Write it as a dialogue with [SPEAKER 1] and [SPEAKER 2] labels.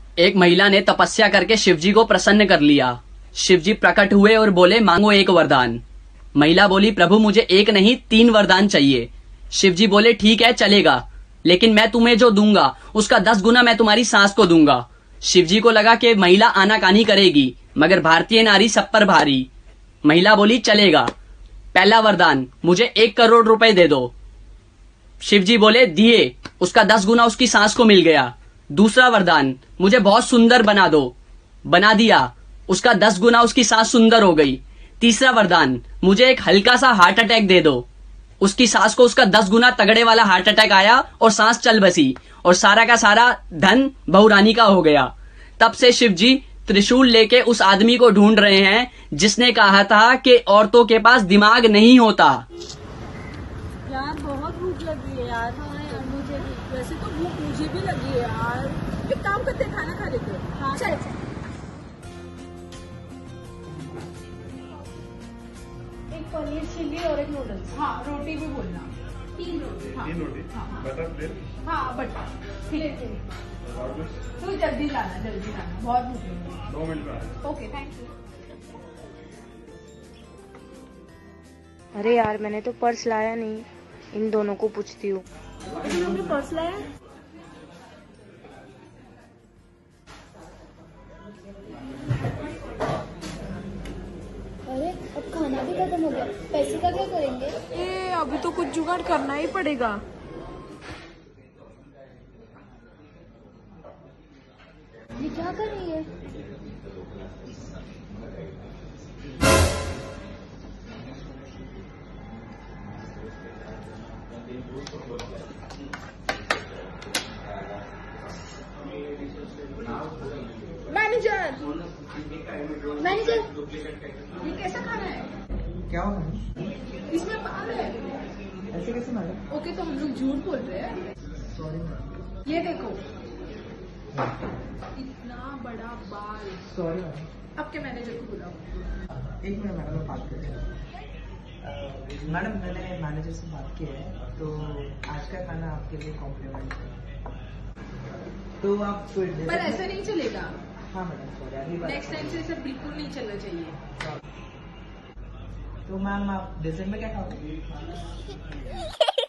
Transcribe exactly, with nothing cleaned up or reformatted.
[SPEAKER 1] एक महिला ने तपस्या करके शिवजी को प्रसन्न कर लिया। शिवजी प्रकट हुए और बोले, मांगो एक वरदान। महिला बोली, प्रभु मुझे एक नहीं तीन वरदान चाहिए। शिवजी बोले, ठीक है चलेगा, लेकिन मैं तुम्हें जो दूंगा उसका दस गुना मैं तुम्हारी सास को दूंगा। शिवजी को लगा कि महिला आनाकानी करेगी, मगर भारतीय नारी सब पर भारी। महिला बोली, चलेगा। पहला वरदान, मुझे एक करोड़ रुपए दे दो। शिवजी बोले, दिए। उसका दस गुना उसकी सास को मिल गया। दूसरा वरदान, मुझे बहुत सुंदर बना दो। बना दिया। उसका दस गुना उसकी सास सुंदर हो गई। तीसरा वरदान, मुझे एक हल्का सा हार्ट अटैक दे दो। उसकी सास को उसका दस गुना तगड़े वाला हार्ट अटैक आया और सांस चल बसी और सारा का सारा धन बहुरानी का हो गया। तब से शिवजी त्रिशूल लेके उस आदमी को ढूंढ रहे हैं जिसने कहा था कि औरतों के पास दिमाग नहीं होता।
[SPEAKER 2] यार बहुत भूख लगी है यार। हाँ यार मुझे भी, वैसे तो भूख मुझे भी लगी है यार। एक काम करते हैं, खाना खा लेते हैं। हाँ चल चल। एक पनीर चिल्ली और एक नूडल्स। हाँ रोटी भी बोलना। तीन रोटी। हाँ तीन रोटी। हाँ बटर प्लेट। हाँ बटर ठीक है। तो जल्दी लाना जल्दी लाना, बहुत भूख लगी। दो मिनट में। Okay thank you.
[SPEAKER 3] अरे यार मैंने तो पर्स लाया नहीं, इन दोनों को पूछती हूँ।
[SPEAKER 2] तुमने पर्स लाया?
[SPEAKER 4] अरे अब खाना भी खत्म हो गया, पैसे का क्या करेंगे?
[SPEAKER 2] ए अभी तो कुछ जुगाड़ करना ही पड़ेगा।
[SPEAKER 4] ये क्या कर रही है?
[SPEAKER 2] मैनेजर मैनेजर
[SPEAKER 5] ये कैसा खाना है?
[SPEAKER 6] क्या हुआ?
[SPEAKER 5] इसमें पाव है।
[SPEAKER 6] ऐसे कैसे मैडम?
[SPEAKER 5] ओके तो हम लोग झूठ बोल रहे हैं।
[SPEAKER 6] Sorry madam.
[SPEAKER 5] ये देखो इतना बड़ा बाल।
[SPEAKER 6] Sorry madam.
[SPEAKER 5] आपके मैनेजर को बुलाओ।
[SPEAKER 6] एक मिनट मैडम, मैं बात कर रही हूँ। मैडम मैंने मैनेजर से बात की है, तो आज का खाना आपके लिए कॉम्प्लीमेंट है, तो आप
[SPEAKER 5] पर ऐसा नहीं चलेगा।
[SPEAKER 6] हाँ मैडम सॉरी, अगली बार
[SPEAKER 5] नेक्स्ट टाइम से सब बिल्कुल नहीं चलना चाहिए।
[SPEAKER 6] तो मैम आप डिनर में क्या खाओगे?